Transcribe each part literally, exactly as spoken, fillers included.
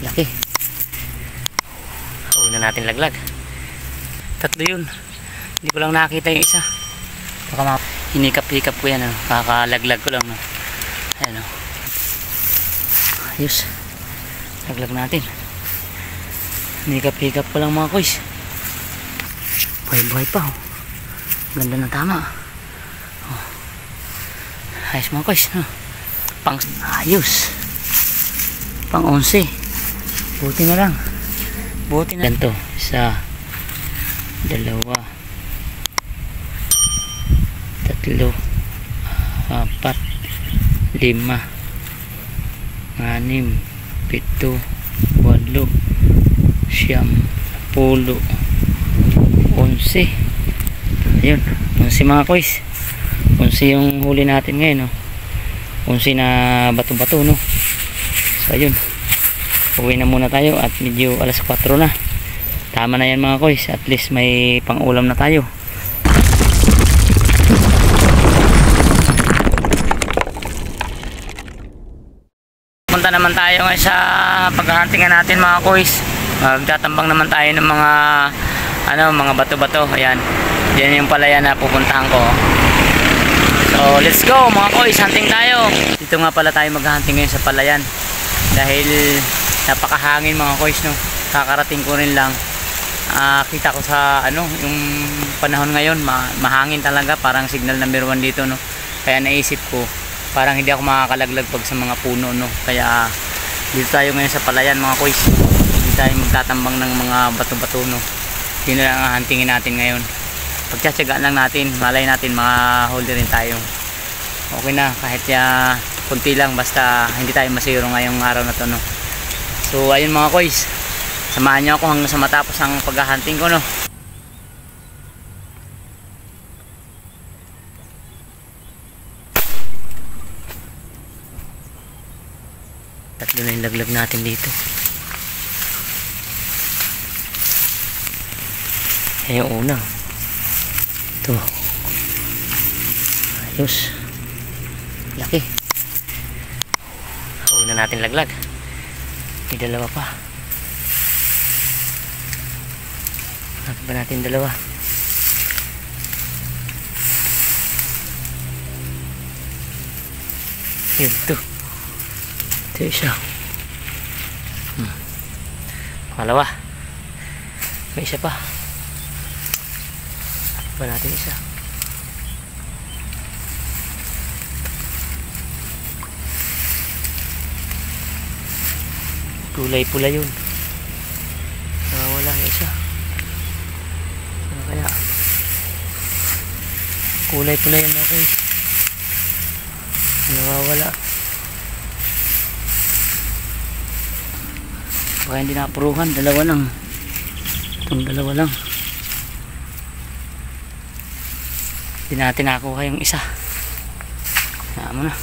Laki. Una natin laglag. Tatlo yun. Hindi ko lang nakita yung isa. Baka hinikap-hikap ko yan. Ano? Kakalaglag ko lang. No? Ayan o. Ayos. Laglag natin. Hinikap-hikap ko lang mga koys. Buhay-buhay pa. Oh. Ganda na tama. Oh. Ayos mga koys. No? Pang ayos. Pang onse. Buti na lang. Buti na. Ganito. Isa. Dalawa. Tatlo. Apat. Lima. Anim. Pito. Walo. Siyam. Pulo. Onse. Ayun. Onse mga koys. Onse yung huli natin ngayon. No? Onse na bato-bato. No? So ayun. Uwi na muna tayo at medyo alas kwatro na. Tama na yan mga koys. At least may pang-ulam na tayo. Punta naman tayo ngayon sa paghahuntingan natin mga koys. Magtatambang naman tayo ng mga ano, mga bato-bato. Ayan. Yan yung palayan na pupuntahan ko. So let's go mga koys. Hunting tayo. Dito nga pala tayo maghahunting ngayon sa palayan. Dahil napakahangin mga koys, no. Kakarating ko rin lang. Uh, kita ko sa ano, yung panahon ngayon, ma mahangin talaga, parang signal number one dito, no. Kaya naisip ko, parang hindi ako makakalaglag pag sa mga puno, no. Kaya dito tayo ngayon sa palayan mga koys. Dito tayo magtatambang ng mga bato-bato, no. Yun na lang ang huntingin natin ngayon. Pagtsatsagaan lang natin, malay natin makahuli rin tayo. Okay na, kahit ya kunti lang, basta hindi tayo masiro ngayong araw na to, no. So ayun mga koys, samahan nyo ako hanggang sa matapos ang paghahunting ko, no. Tatlo na yung laglag natin dito. Ayan yung una. Ito. Ayos. Laki. Una natin laglag. May dalawa pa. Hanap ba natin dalawa? Yun, ito. Ito isa. Hmm. Pangalawa. May isa pa. Hanap ba natin isa? Kulay pula yun. Nawawala na isa. Ano kaya? Kulay pula yun, okay. Nawawala. Baka hindi nakapuruhan. Dalawa lang. Itong dalawa lang. Hindi natin nakakuha yung isa. Kaya mo na.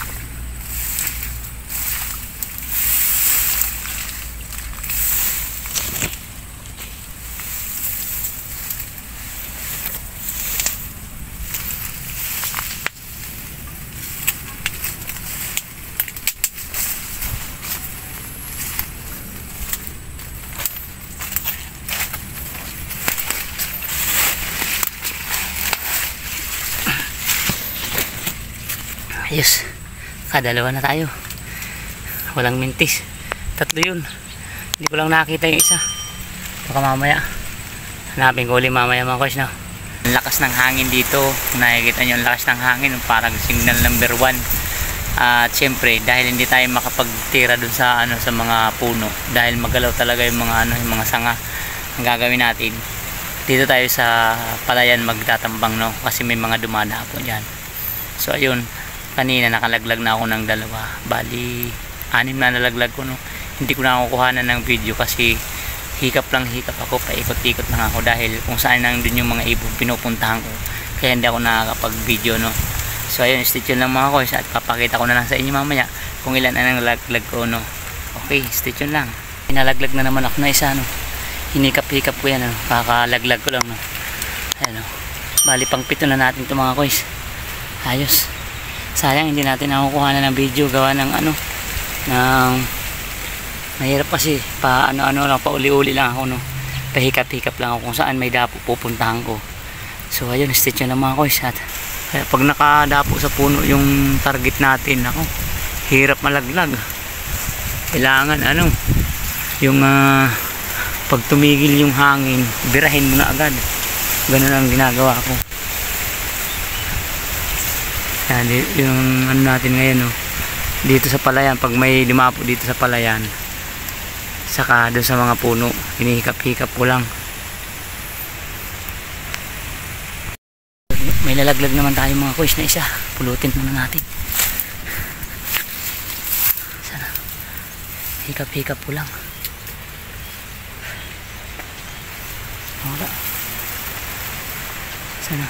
Ayos. Kadalawa na tayo. Walang mintis. Tatlo yun. Hindi ko lang nakita yung isa. Baka mamaya hanapin ko ulit mamaya mga koys, no? Ang lakas ng hangin dito. Kung nakikita nyo ang lakas ng hangin, parang signal number one. At uh, syempre dahil hindi tayo makapagtira dun sa ano, sa mga puno, dahil magalaw talaga yung mga ano, yung mga sanga, ang gagawin natin dito tayo sa palayan magtatambang, no? Kasi may mga dumadapon dyan. So ayun, kanina nakalaglag na ako ng dalawa. Bali anim na nalaglag ko, no. Hindi ko na ako kuhanan ng video kasi hikap lang hikap ako, paikot-ikot lang ako dahil kung saan nang dun yung mga ibon pinupuntahan ko, kaya hindi ako nakakapag video, no. So ayun, stay tuned lang mga koys at papakita ko na lang sa inyo mamaya kung ilan ang nalaglag ko, no. Okay, stay tuned lang. Nalaglag na naman ako na isa, no. Hinikap-hikap ko yan, no. Kakalaglag ko lang, no. Ayan, no. Bali pang pito na natin ito mga koys. Ayos. Sayang hindi natin nakukuha na ng video gawa ng ano, ng Mahirap kasi pa ano-ano lang, pa uli-uli lang ako, no. Pahikap-hikap lang ako kung saan may dapo pupuntahan ko. So ayun, stitch yun lang mga koys. At kaya pag nakadapo sa puno yung target natin, ako, hirap malaglag. Kailangan ano, yung uh, pag tumigil yung hangin, birahin mo na agad. Ganun ang ginagawa ko. Yan, yung ano natin ngayon, no, dito sa palayan, pag may lumapo dito sa palayan, saka doon sa mga puno, hinihikap-hikap ko lang. May lalaglag naman tayo mga koys na isa, pulutin muna natin. Sana hikap-hikap ko lang. Wala. Sana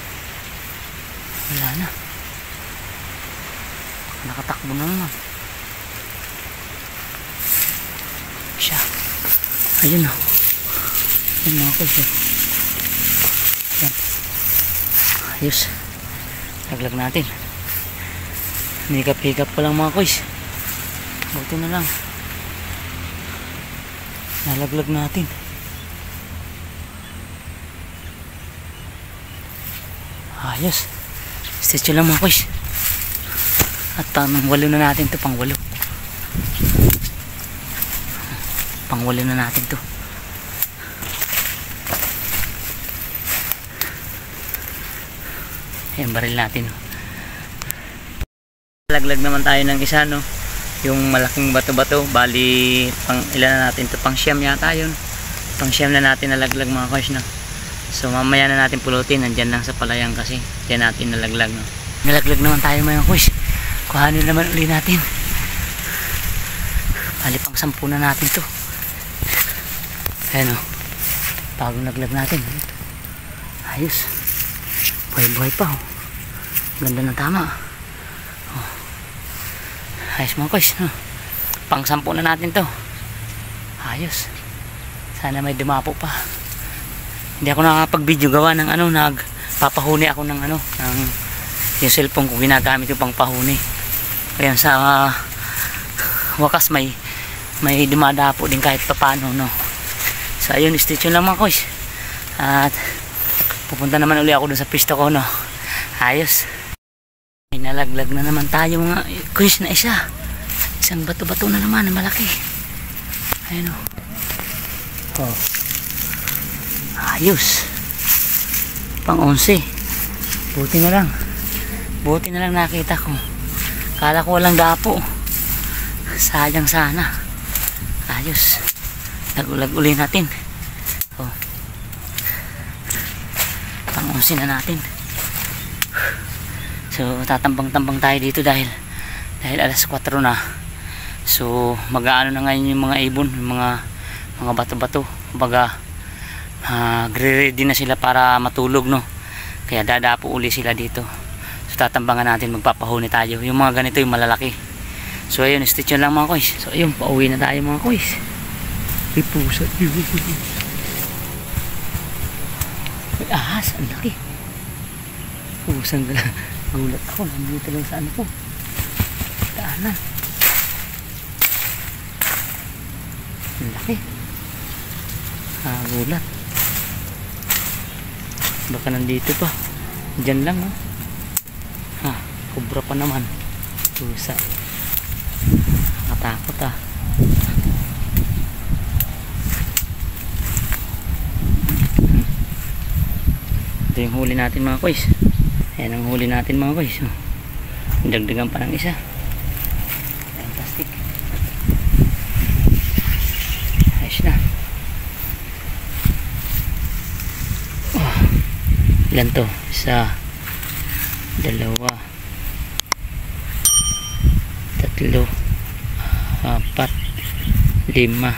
wala na, nakatakbo na naman siya. Ayun o, ayun mga koys. Ayan, ayos, laglag natin. Hikap-hikap pa lang mga koys, buti na lang nalaglag natin. Ayos, stitch lang mga koys. At pang walo na natin to, pang walo. Pang walo na natin to. Ayan, baril natin. Laglag naman tayo ng isa, no, yung malaking bato-bato. Bali pang ilan na natin to, pang siyam yata yun. Pang siyam na natin nalaglag mga koys, no. So mamaya na natin pulutin, nandyan lang sa palayan kasi diyan natin nalaglag, no. Nalaglag naman tayo mga koys, kuhanin naman uli natin. Bali pang sampu na natin to. Ayan o, bagong laglag natin. Ayos, buhay-buhay pa, oh. Ganda ng tama, oh. Ayos mga koys, no? Pang sampu na natin to. Ayos, sana may dumapo pa. Hindi ako nakakapag-video gawa ng ano, nagpapahuni ako ng ano, ng yung cellphone ko, ginagamit yung pang pahuni. Kaya sa uh, wakas may may dumadapo din kahit paano, no. So ayun, stitch yun lang mga koys. At pupunta naman uli ako dun sa pista ko, no. Ayos, may nalaglag na naman tayo mga koys na isa. Isang bato-bato na naman na malaki. Ayun o, oh. Ayos, pang onse. Buti na lang, buti na lang nakita ko. Kala ko walang dapo, sayang sana. Ayos, nagulag uli natin, oh. Pang onse na natin. So tatambang-tambang tayo dito dahil dahil alas kwatro na. So mag-aano na ngayon yung mga ibon, yung mga mga bato-bato. Kumbaga Uh, ready na sila para matulog, no. Kaya dadapo uli sila dito. So tatambangan natin, magpapahuni tayo. Yung mga ganito yung malalaki. So ayun, stitch yun lang mga koys. So ayun, pauwi na tayo mga koys. May pusa. May ahas, ang laki. Pusang gala. Gulat ako, nandito lang sa ano ko, daanan. Ang laki. Ah, gulat. Baka nandito pa, dyan lang, oh. Ha, kubra pa naman, pusa, nakatakot, ah. Ito yung huli natin mga koys. Ayan ang huli natin mga koys, oh. Dagdagan pa ng isa. Fantastic. Ayos na. Ilan to? Isa, dalawa, tatlo, apat, lima,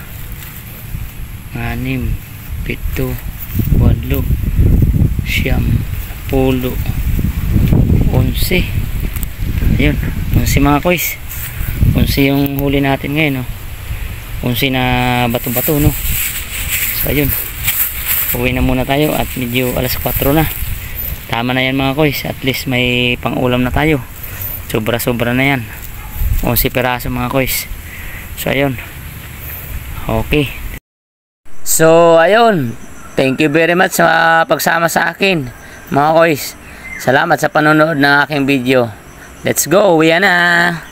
anim, pito, walo, siyam, pulo, onse. Ayun, onse mga koys. Onse yung huli natin ngayon, no? Onse na bato-bato, no? So ayun, uwi na muna tayo at medyo alas kwatro na. Tama na yan mga koys, at least may pang ulam na tayo. Sobra sobra na yan, onse peraso mga koys. So ayun, Okay. So, ayun. Thank you very much sa pagsama sa akin, mga koys. Salamat sa panonood ng aking video. Let's go. Uwi na.